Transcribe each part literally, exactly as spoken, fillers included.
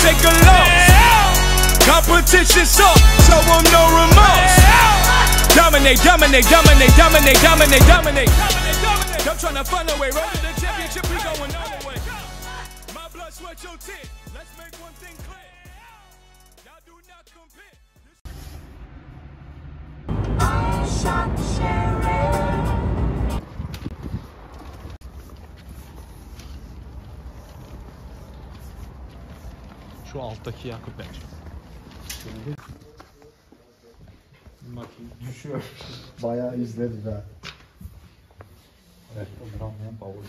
take a loss. Competition suck, show them no remorse. Dominate, dominate, dominate, dominate, dominate, dominate. I'm trying to find a way, road to the championship, we going all the way. My blood, sweat, your tears. Let's make one thing clear. Y'all do not compare. Şu alttaki Yakup bence. Bakayım. Düşüyor. Bayağı izledi be. Evet, o dramlayan bavul.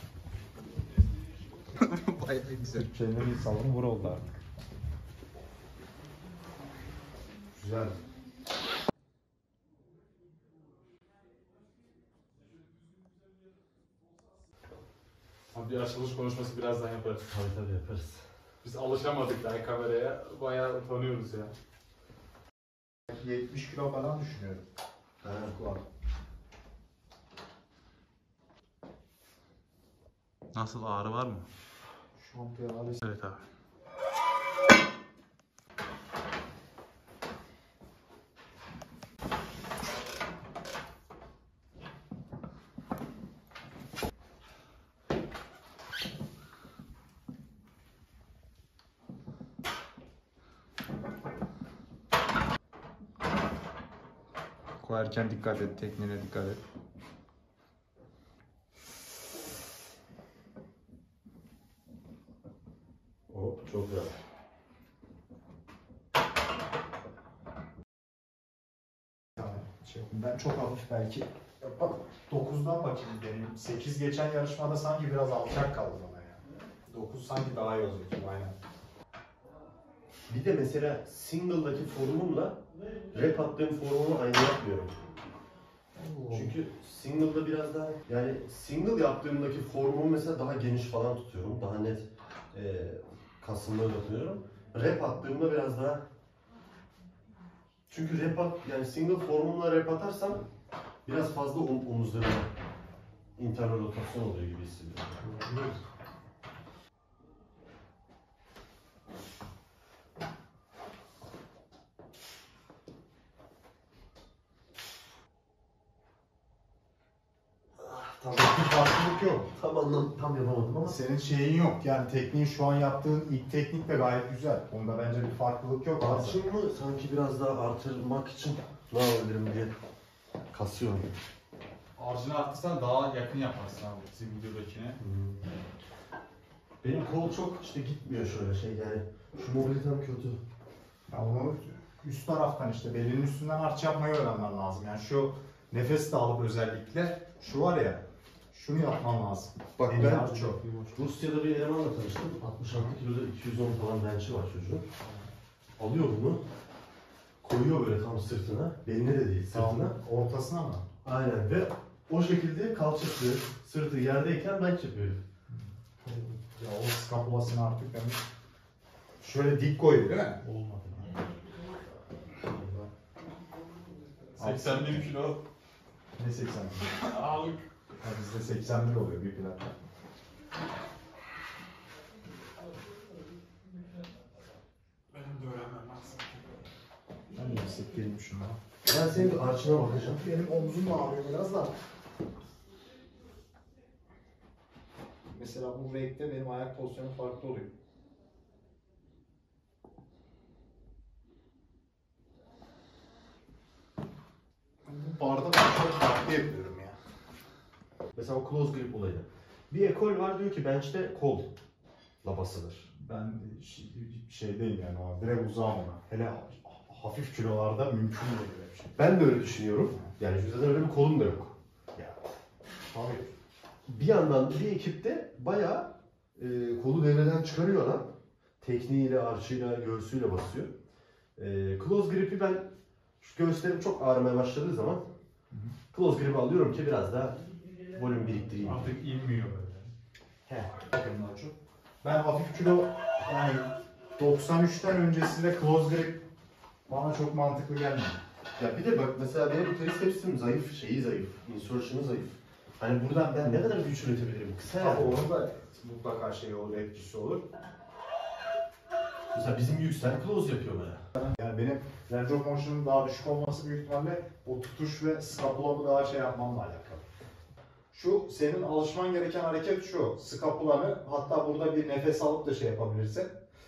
Bayağı güzel. Türkçe'nin bir salonu vur oldu artık. Güzel. Abi bir açılış konuşması birazdan yaparız. Tabii tabii yaparız. Biz alışamadık daha kameraya. Bayağı utanıyoruz ya. yetmiş kilo falan düşünüyorum. Evet. Var. Nasıl, ağrı var mı? Şampiyon abi. Evet abi. Koyarken dikkat et, tekniğine dikkat et. Hop, çok güzel. Şey, ben çok hafif belki. Bak dokuzdan bakayım benim. sekiz geçen yarışmada sanki biraz alçak kaldı bana ya. dokuz sanki daha iyi olacak gibi, aynen. Bir de mesela single'daki formumla rap attığım formumu aynı yapmıyorum. Çünkü single'da biraz daha, yani single yaptığımdaki formumu mesela daha geniş falan tutuyorum. Daha net e, kasımları tutuyorum. Rap attığımda biraz daha, çünkü rap at, yani single formumla rap atarsam biraz fazla om omuzlarıma internal rotasyon oluyor gibi hissediyorum. Çok bir farklılık yok. Tam anlam, tam yapamadım ama Senin şeyin yok. Yani tekniğin, şu an yaptığın ilk teknik de gayet güzel. Onda bence bir farklılık yok. arşımı sanki biraz daha artırmak için ne yapabilirim diye kasıyorum. Arjını arttırsan daha yakın yaparsın abi bizim videodakine. Hmm. Benim kol çok işte gitmiyor şöyle şey, yani şu mobilitem kötü. Ya onu üst taraftan, işte belinin üstünden arç yapmayı öğrenmen lazım. Yani şu nefes de alıp özellikle şu var ya, şunu yapman lazım. Bak Belin ben arç yok. Rusya'da bir elemanla tanıştım. altmış altı kiloda iki yüz on falan bench'i var çocuğun. Alıyor bunu, koyuyor böyle tam sırtına, beline de değil sırtına. Tamam, ortasına mı? Aynen, ve o şekilde kalçası, sırtı yerdeyken bench yapıyor. Ya o skapulasını artık yani şöyle dik koyuyor değil mi? Olmadı. seksen bir kilo Ne seksen? ağırlık. Ha, bizde seksen bir oluyor bir platta. Benim de öğrenmem lazım. Ben de hissettireyim şunu. Ben senin bir arşına bakacağım. Benim omzum ağrıyor biraz da. Mesela bu rake'de benim ayak pozisyonum farklı oluyor. Bu barda ben çok farklı yapıyorum ya. Mesela o close grip olayı. Bir ekol var, diyor ki bench'te kol basılır. Ben şeydeyim yani, o direkt uzağım ona. Hele hafif kilolarda mümkün değil böyle bir şey. Ben de öyle düşünüyorum. Yani zaten öyle bir kolum da yok. Ya tabii. Bir yandan bir ekipte bayağı e, kolu devreden çıkarıyor adam. Tekniğiyle, arşıyla, göğsüyle basıyor. E, close grip'i ben, şu göğüslerim çok ağrımaya başladığı zaman hı hı. close grip'i alıyorum ki biraz daha volüm biriktireyim. Artık inmiyor böyle. He. Ben hafif kilo, yani doksan üçten öncesinde close grip bana çok mantıklı gelmiyor. Ya bir de bak mesela benim tricepsim zayıf, şeyi zayıf, insertion'ı zayıf. Hani buradan ben ne kadar güç üretebilirim? Kısa Tabii yani. onun da mutlaka şey olur, etkisi olur. Mesela bizim yüksel close yapıyor bayağı. Yani benim range of motion'un daha düşük olması büyük ihtimalle o tutuş ve skapulamı daha şey yapmamla alakalı. Şu senin alışman gereken hareket şu. Skapulanı, hatta burada bir nefes alıp da şey yapabilirsin.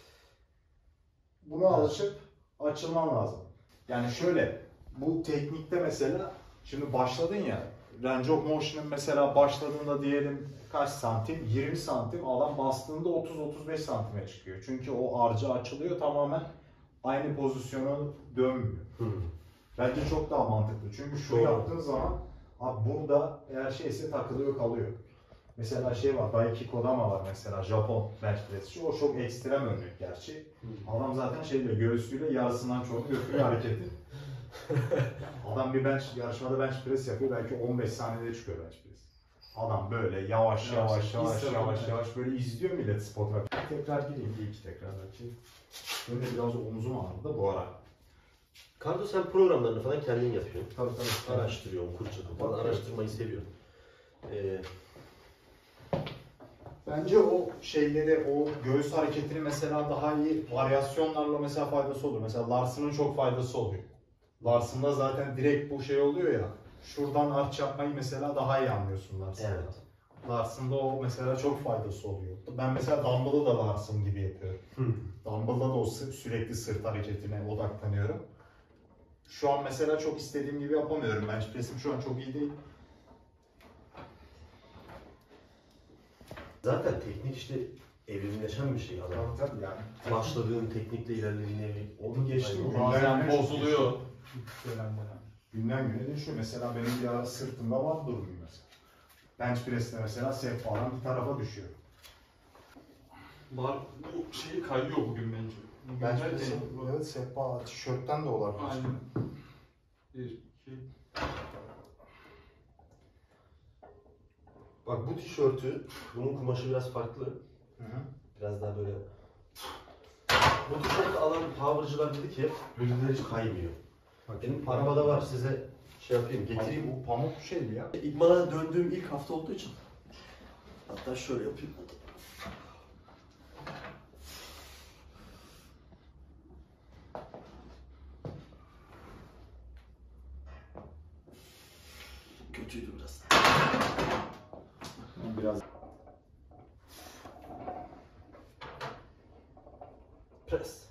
Buna alışıp açılman lazım. Yani şöyle, bu teknikte mesela şimdi başladın ya, range of motion'ın mesela başladığında diyelim kaç santim? yirmi santim, adam bastığında otuz otuz beş santime çıkıyor. Çünkü o arca açılıyor, tamamen aynı pozisyona dönmüyor. Hı. Bence çok daha mantıklı. Çünkü şu Doğru. yaptığın zaman abi burada eğer şeyse takılıyor kalıyor. Mesela şey var, Daiki Kodama var mesela, Japon bench pressçi. O çok ekstrem örnek gerçi. Adam zaten şeyle, göğsüyle yarısından çoğunu götürüyor hareketi. Adam bir bench, yarışmada bench press yapıyor, belki on beş saniyede çıkıyor bench press. Adam böyle yavaş yavaş yavaş yavaş yavaş, yavaş böyle izliyor millet spotlar. Tekrar gireyim, bir iki tekrar belki. Benim de biraz omzum ağrıdı bu ara. Kardo sen programlarını falan kendin yapıyorsun. Tabii tabii. Araştırıyorum, kurcalıyorsun falan. Tabii. Araştırmayı seviyorum. Ee, Bence o şeyleri, o göğüs hareketini mesela daha iyi varyasyonlarla mesela faydası olur. Mesela Larson'un çok faydası oluyor. Larson'da zaten direkt bu şey oluyor ya, şuradan arç yapmayı mesela daha iyi anlıyorsun Larson'da. evet. Larson'da o mesela çok faydası oluyor. Ben mesela Dumbbell'ı da Larson gibi yapıyorum. Hı. Dumbbell'da da o sı- sürekli sırt hareketine odaklanıyorum. Şu an mesela çok istediğim gibi yapamıyorum. Bench press'im şu an çok iyi değil. Zaten teknik işte evrimleşen bir şey adam. Tabii tabii yani. Başladığın teknikle ilerlediğin evrim. Onu geçtim. Aynen. Günden Bazen güne bozuluyor. Günden güne değişiyor. Mesela benim bir ara sırtımda var durum mesela. Bench press'te mesela sehpadan bir tarafa düşüyor. Var, bu şey kayıyor bugün bence. Bugün Bench de- press'in, evet sehpa, tişörtten de olabilir. Aynen. Bir, iki. Bak bu tişörtü, bunun kumaşı biraz farklı. Hı hı. Biraz daha böyle... Bu tişörtü alan power'cılar dedi ki bu ürünler hiç kaymıyor. Benim arabada var, size şey yapayım, getireyim. Bu pamuk bir şeydi ya. İdmana döndüğüm ilk hafta olduğu için. Hatta şöyle yapayım. Kötüydü biraz. Biraz. Pres.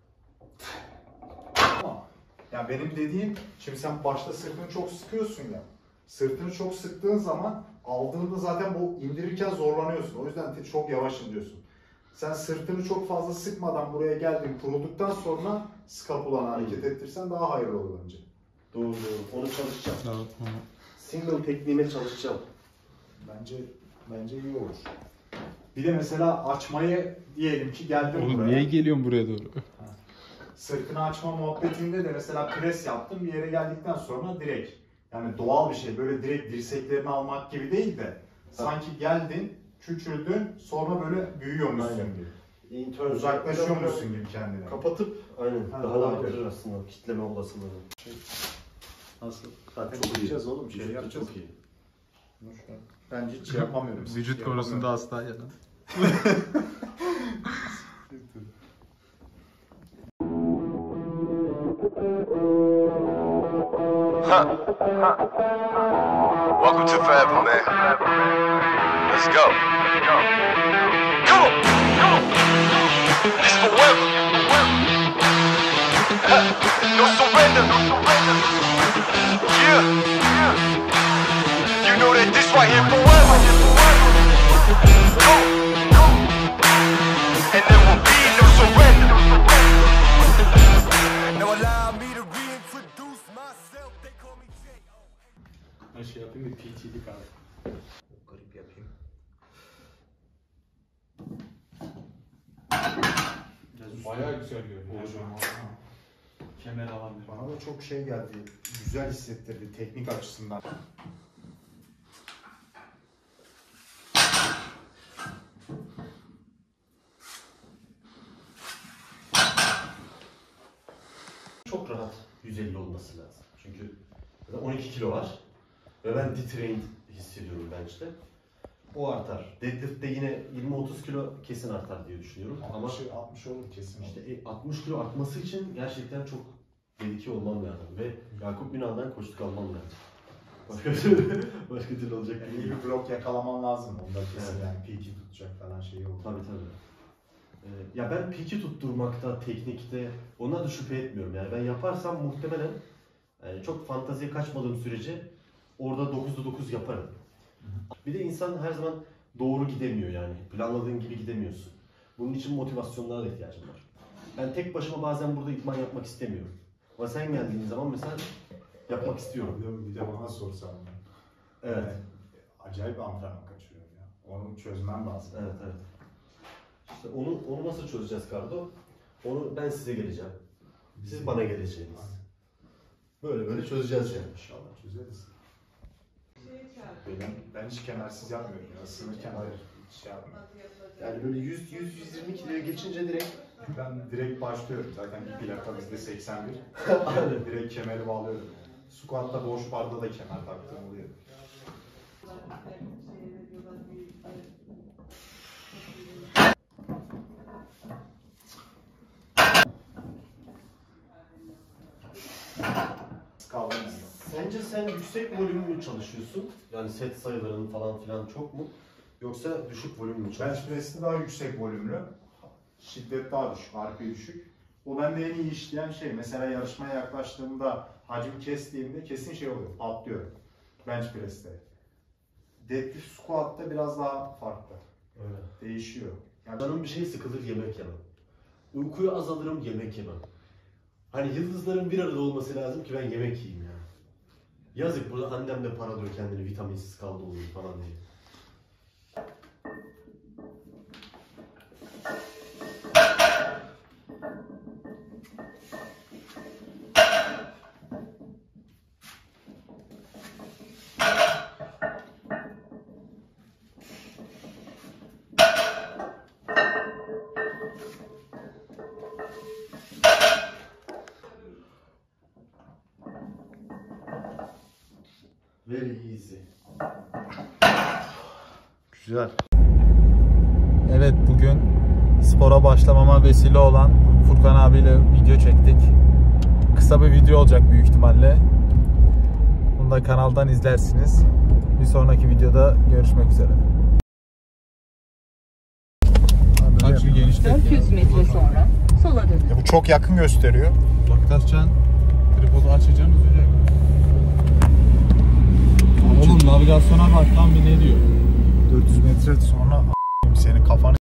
Ama ya benim dediğim, şimdi sen başta sırtını çok sıkıyorsun ya. Sırtını çok sıktığın zaman aldığında zaten bu indirirken zorlanıyorsun. O yüzden çok yavaş indiriyorsun. Sen sırtını çok fazla sıkmadan buraya geldin, kurulduktan sonra skapulanı hareket ettirsen daha hayırlı olur bence. Doğru doğru. Onu çalışacağım. Evet, onu. Single tekniğime çalışacağım. Bence bence iyi olur. Bir de mesela açmayı diyelim ki geldin Oğlum buraya. niye geliyorsun buraya doğru? Sırtını açma muhabbetinde de mesela pres yaptım, bir yere geldikten sonra direkt, yani doğal bir şey, böyle direkt dirseklerini almak gibi değil de sanki geldin, küçüldün, sonra böyle büyüyormuşsun Aynen. gibi. İntern Uzaklaşıyormuşsun gibi kendine. kapatıp aynen Ha, daha da olabilir. arttırır aslında kitleme olasılığını. Nasıl? Zaten Çok iyi. yapacağız oğlum, şey Vücut da yapacağız. Çok iyi. Ben hiç şey yapamıyorum. Vücut konusunda hasta ya. Welcome to Forever, man. Let's go. Come on, come on. This forever. No surrender, no surrender. Yeah, yeah. You know that this right here forever. Go, go. And there will be no surrender. Now allow me to reintroduce myself. They call me J O. Ben şey yapayım da P T'lik abi. Garip yapayım. Bayağı güzel görünüyor. Kemer alamıyorum. Bana da çok şey geldi, güzel hissettirdi teknik açısından. Çok rahat yüz elli olması lazım. Çünkü on iki kilo var ve ben detrained hissediyorum bench'te. O artar. Deadlift'te yine yirmi otuz kilo kesin artar diye düşünüyorum. Ama altmış, altmış olur kesin. işte e, altmış kilo artması için gerçekten çok dedike olmam lazım. Ve Yakup Ünal'dan koçluk almam lazım. Başka türlü, başka türlü olacak Yani değil. iyi bir blok yakalaman lazım. Onda kesin Evet. yani peak'i tutacak falan şeyi olur. Tabii tabii. Ee, ya ben peak'i tutturmakta, teknikte ona da şüphe etmiyorum. Yani ben yaparsam muhtemelen yani çok fanteziye kaçmadığım sürece orada dokuzda dokuz yaparım. Bir de insan her zaman doğru gidemiyor yani. Planladığın gibi gidemiyorsun. Bunun için motivasyonlara da ihtiyacım var. Ben tek başıma bazen burada idman yapmak istemiyorum. Ama sen geldiğin zaman mesela yapmak istiyorum. Bir de, bir de bana sorsan. Evet. Yani, acayip antrenman kaçırıyorum ya. Onu çözmem lazım. Evet evet. İşte onu onu nasıl çözeceğiz Kardo? Onu ben size geleceğim. Siz bana geleceksiniz. Böyle böyle çözeceğiz yani. İnşallah çözeriz. Ben, ben hiç kemersiz yapmıyorum ya. Sınır kenarı hiç şey yapmıyorum. Yani böyle yüz yüz yüz yirmi kiloya geçince direkt Ben direkt başlıyorum. Zaten bir plaka bizde seksen bir. Aynen. Direkt kemeri bağlıyorum. Squat'ta boş barda da kemer taktığım oluyor. Kaldım yani. Sence sen yüksek volümlü mü çalışıyorsun? Yani set sayıların falan filan çok mu? Yoksa düşük volümlü mü Bench çalışıyorsun? press'te daha yüksek volümlü. Şiddet daha düşük, R P düşük. O bende en iyi işleyen şey. Mesela yarışmaya yaklaştığımda, hacim kestiğimde kesin şey oluyor, patlıyor. Bench press'te. Deadlift squat'ta biraz daha farklı. Öyle. Değişiyor. Yani Canım bir şey sıkılır, yemek yemem. Uykuyu azalırım, yemek yemem. Hani yıldızların bir arada olması lazım ki ben yemek yiyeyim ya. Yazık burada annem de para diyor kendini vitaminsiz kaldı oluyor falan diye. Very easy. Güzel. Evet, bugün spora başlamama vesile olan Furkan abiyle video çektik. Kısa bir video olacak büyük ihtimalle. Bunu da kanaldan izlersiniz. Bir sonraki videoda görüşmek üzere. Kaç bir genişlik dört yüz metre sonra sola dönün. bu çok yakın gösteriyor. Uzaklaşacaksın, tripodu açacaksın, uzayacak. Oğlum navigasyona bak lan bir ne diyor? dört yüz metre sonra a**ayım senin kafanı